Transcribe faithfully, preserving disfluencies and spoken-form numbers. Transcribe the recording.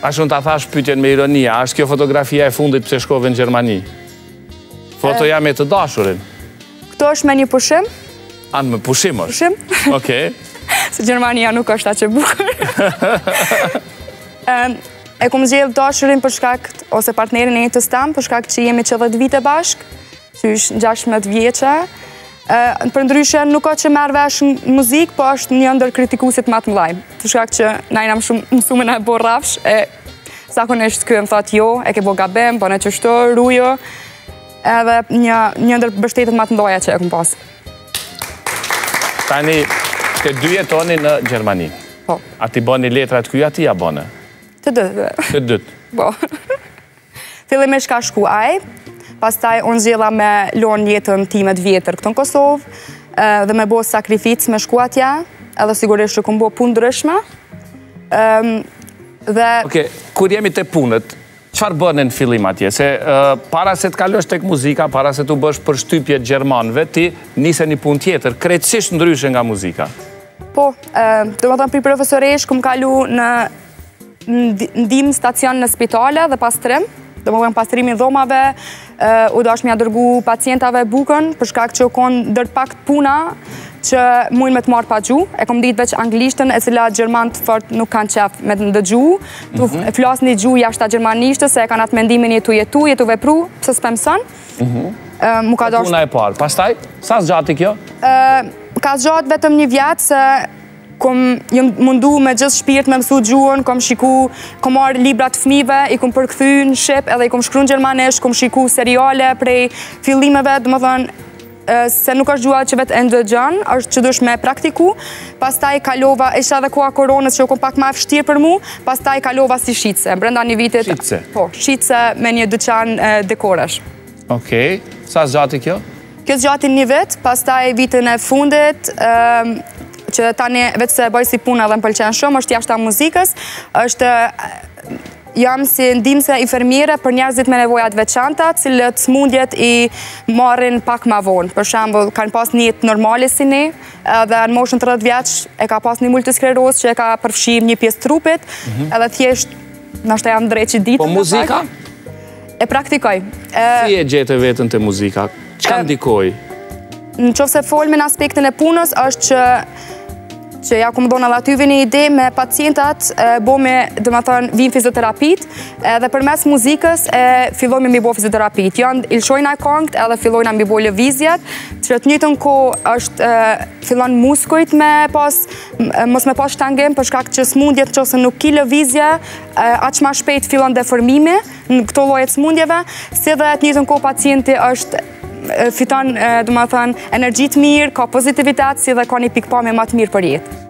A shumë ta thash pyetjen me ironia, është kjo fotografia e fundit pse shkove në Gjermani? Fotoja me të dashurin. Këto është me një pushim. Anë me pushim është? Pushim. Okej. Se Gjermania nuk është aq e bukur. E kum zgjedh dashurin për shkak, ose partnerin e jetës tam, për shkak që jemi qedhjetë vite bashk, qysh gjashtëdhjetë vjeçe. Për ndryshe nuk ka që merr vesh në muzikë, po është një ndër kritikuesit më të mëdhenj. Për shkak që na jam shumë mësuar e bo rrafsh, e zakonisht ky më thotë jo, e ke bo gabim, po në çështë rujo. Edhe një një ndër mbështetjet më të mëdha që e kam pas. Tani, të dy jetoni në Gjermani. Po. A ti bëni letrat ky, a ti ja bëne? Të dytë. Të dytë. Po. Fillimisht ka shku aj, pastaj unë zgjidha me lënë jetën time të vjetër këtu në Kosovë, dhe me bo sakrificë me shku atje, edhe sigurisht që kum bo punë ndryshme. Dhe... Oke, kur jemi të punët, çfarë bënë në fillim atje? Se para se të kalosh tek muzika, para se të bësh përshtypje gjermanëve, ti nise një punë tjetër, krejtësisht ndryshe nga muzika. Po, do më thënë për profesoresh, kum kalu në ndim stacion në spitale dhe pastrim, do më thënë pastrimin dhomave, u dash mja dërgu pacientave bukën, për shkak që u konë ndër pak të puna që mujnë me të marrë pa gju, e kom ditë veç anglishtën, e cila gjermanët fort nuk kanë qef me të ndëgju, tu flasë një gju jashta gjermanishtës, se e kanë atë mendimin jetu jetu, jetu vepru, pëse s'pe mësën. Puna e parë, pastaj, sa zgjati kjo? Ka zgjatë vetëm një vjetë, se kom jëmë mundu me gjithë shpirt me mësu gjuhën, kom shiku, kom marrë libra të fmive, i kom përkthy në Shqip, edhe i kom shkru në gjermanisht, kom shiku seriale prej fillimeve, dhe më thënë, se nuk është gjua që vetë ndëgjon, është që dush me praktiku, pastaj kalova, isha dhe koha koronës që u kom pak ma fështirë për mu, pastaj kalova si shitse, brenda një vitit... Shitse? Po, shitse me një dyqan dekoresh. Okej, sa zgjati kjo? Kjo zgjati një vit, pastaj vitin e fundit, që tani vetë se bëj si puna dhe më pëlqen shumë, është jashta muzikës, është jam si ndihmëse infermiere për njerëzit me nevojat veçanta, cilët smundjet i marrin pak ma vonë. Për shembull, kanë pas një jetë normale si ne, edhe në moshën tridhjetë vjeç e ka pas një multisklerozë që e ka përfshirë një pjesë trupit, edhe thjesht nashta jam drejt që ditë. Po muzika? E praktikoj. Si e gjete vetën të muzika? Çka ndikoi? Në qoftë se folme në aspektin e punës, është që që ja ku më donë edhe aty një ide me pacientat, bo me, dhe më thënë, vim fizioterapit, dhe për mes muzikës fillojme mi bo fizioterapit. Janë ilshojna e kongët edhe fillojna mi bo lëvizjet, që të njëtën ko është fillon muskujt me pas, mos me pas shtangim, për shkak që smundjet që ose nuk ki lëvizje, aq ma shpejt fillon deformimi në këto llojet smundjeve, si dhe të njëtën ko pacienti është fiton, dhe më thënë, energjit mirë, ka pozitivitet, si dhe ka një pikpamje më të mirë për jetë.